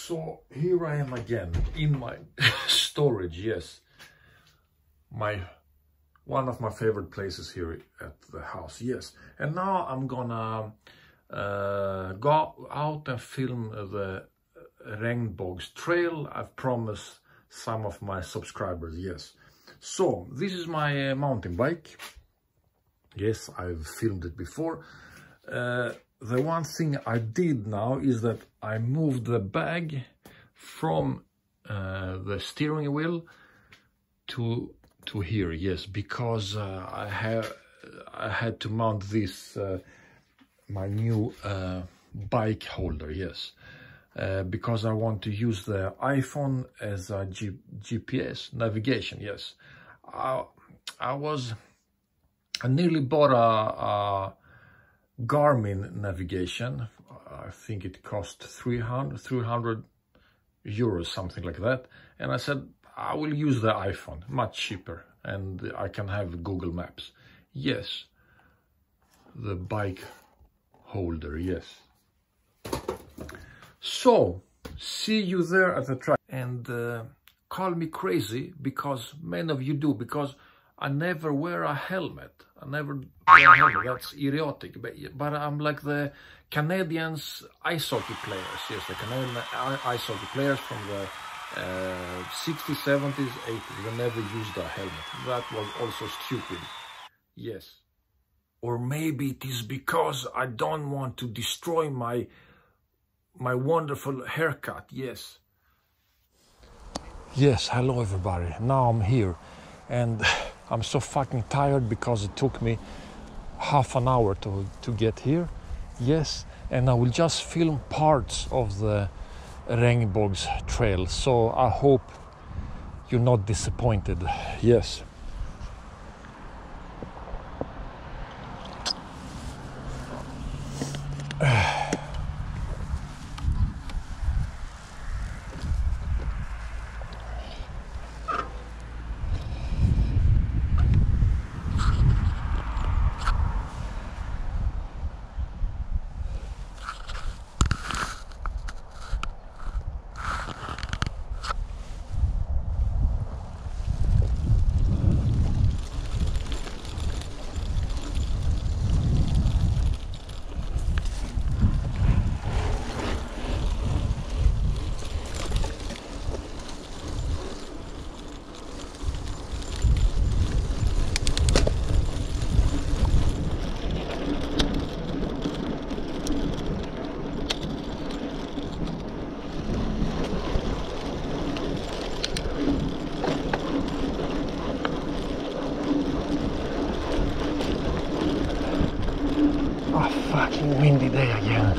So here I am again in my storage. Yes, one of my favorite places here at the house. Yes, and now I'm gonna go out and film the Regnbågs trail. I've promised some of my subscribers. Yes, so this is my mountain bike. Yes, I've filmed it before. The one thing I did now is that I moved the bag from the steering wheel to here. Yes, because I had to mount this my new bike holder. Yes, because I want to use the iPhone as a GPS navigation. Yes, I nearly bought a Garmin navigation. I think it cost 300 euros, something like that. And I said, I will use the iPhone, much cheaper, and I can have Google Maps. Yes, the bike holder, yes. So, see you there at the track. And call me crazy, because many of you do, because I never wear a helmet. I never wear a helmet. That's idiotic. But I'm like the Canadians ice hockey players. Yes, the Canadian ice hockey players from the 60s, 70s, 80s. They never used a helmet. That was also stupid. Yes. Or maybe it is because I don't want to destroy my wonderful haircut. Yes. Yes, hello everybody. Now I'm here. And I'm so fucking tired because it took me half an hour to get here. Yes, and I will just film parts of the Regnbågs trail. So I hope you're not disappointed. Yes. Fucking windy day again.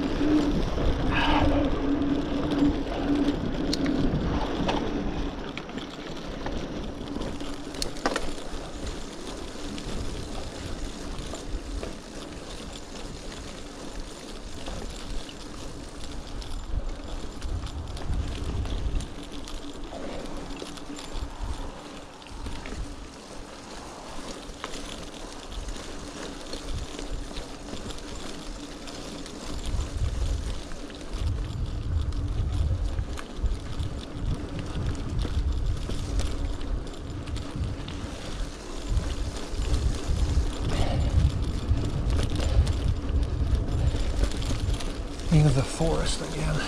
In the forest again.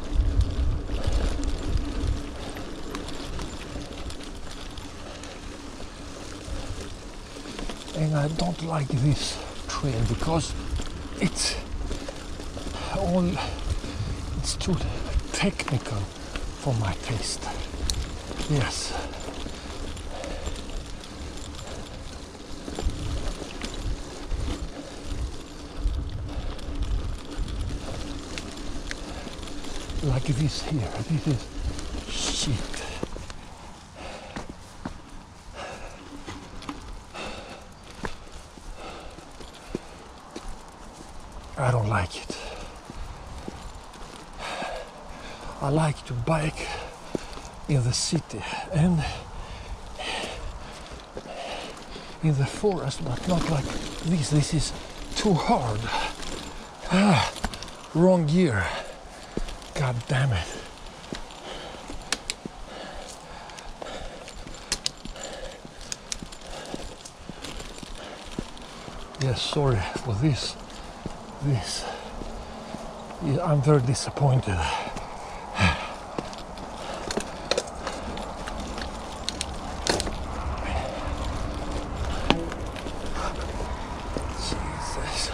And I don't like this trail because it's too technical for my taste. Yes. Like this here, this is shit. I don't like it. I like to bike in the city and in the forest, but not like this. This is too hard. Wrong gear. God damn it. Yes, sorry for this. I'm very disappointed. Jesus.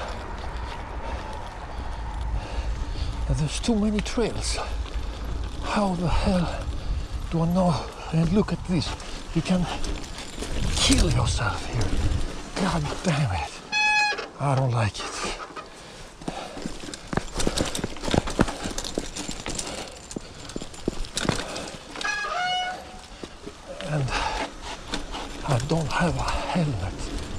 And there's too many trails. How the hell do I know? And look at this. You can kill yourself here. God damn it. I don't like it. And I don't have a helmet.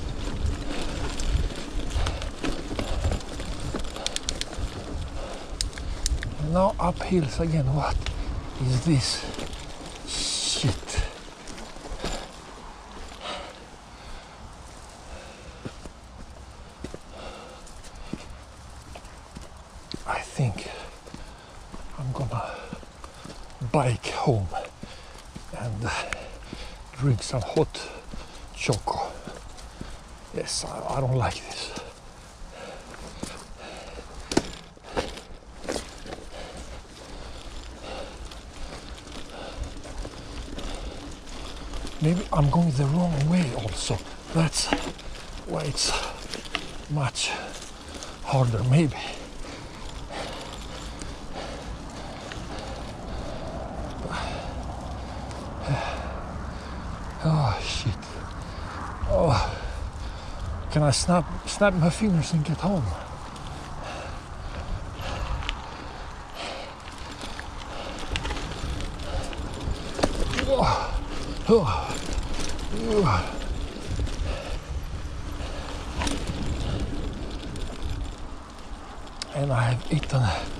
And now up hills again. What is this shit? I think I'm gonna bike home and drink some hot choco. Yes, I don't like this. Maybe I'm going the wrong way also. That's why it's much harder, maybe. Oh shit. Oh, can I snap my fingers and get home? Oh. And I have eaten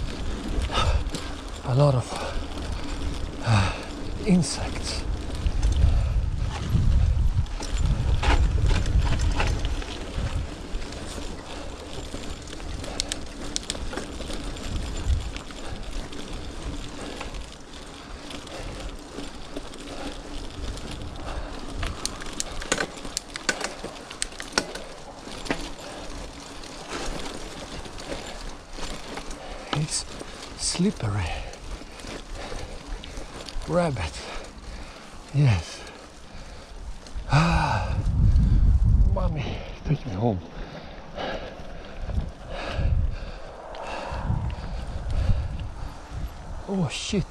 a lot of insects. It's slippery. Rabbit. Yes. Ah, mommy, take me home. Oh shit.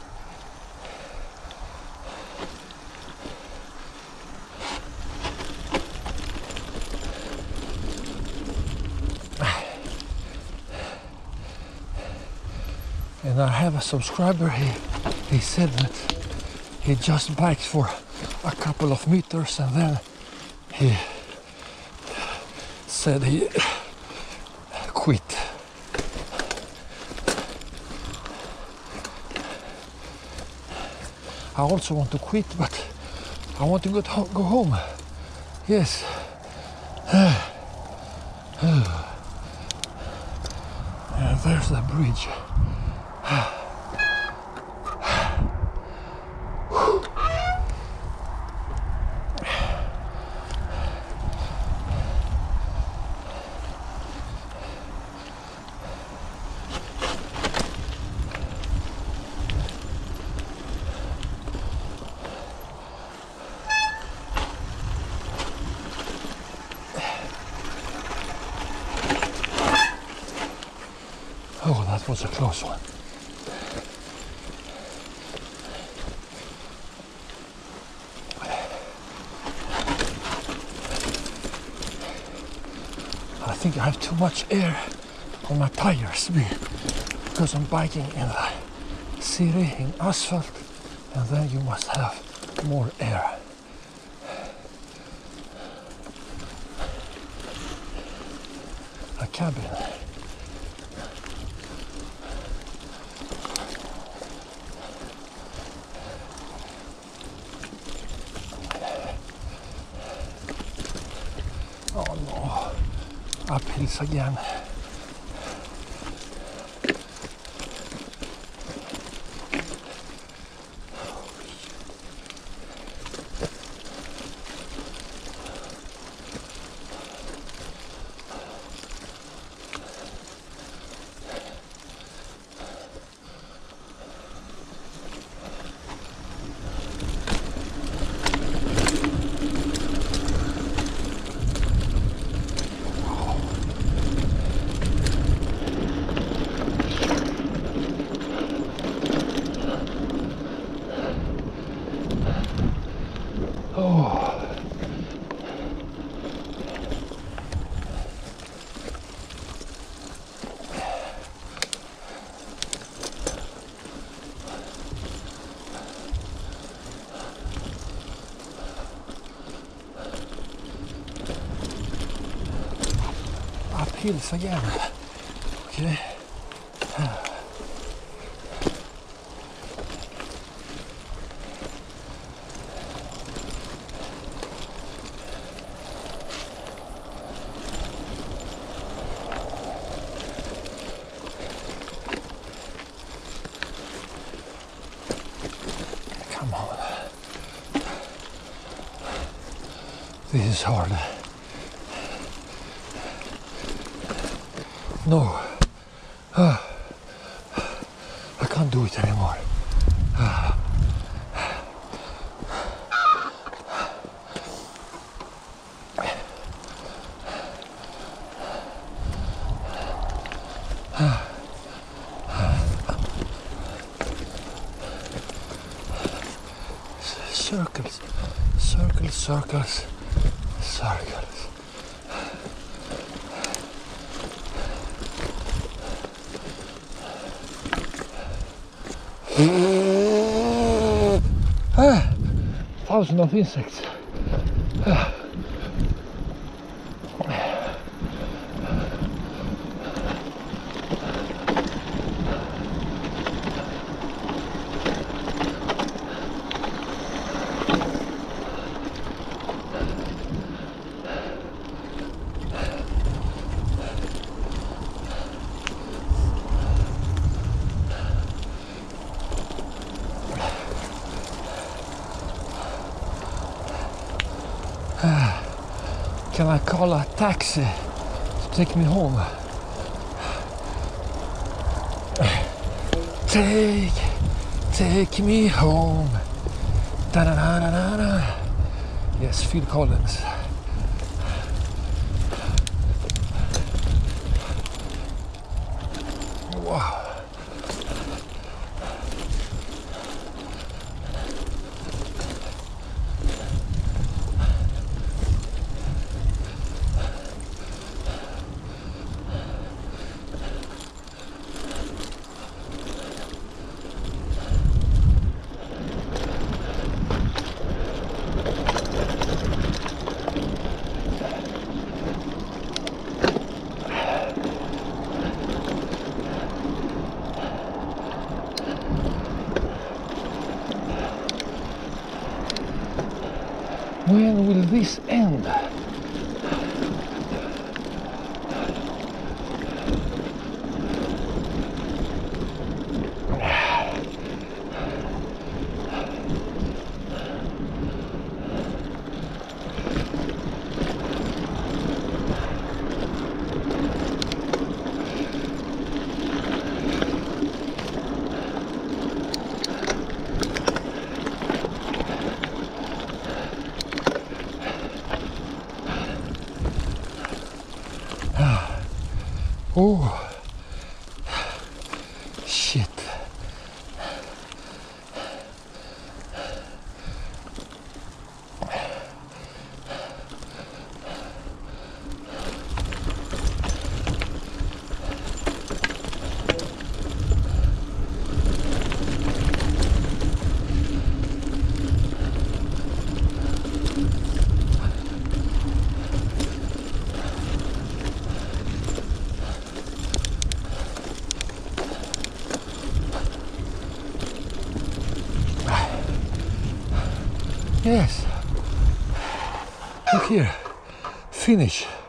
And I have a subscriber, he said that he just bikes for a couple of meters and then he said he quit. I also want to quit, but I want to go home. Yes. And there's the bridge. Oh, that was a close one. I think I have too much air on my tires because I'm biking in the city, in asphalt, and then you must have more air. A cabin. Oh no, uphills again. hills again. Okay. Come on. This is hard. No. I can't do it anymore. Circles, circles, circles, circles. Thousands of insects. Can I call a taxi to take me home? Take me home. Da-da-da-da-da-da. Yes, Phil Collins. Wow. When will this end? Oh, shit. Yes. Look here. Finish.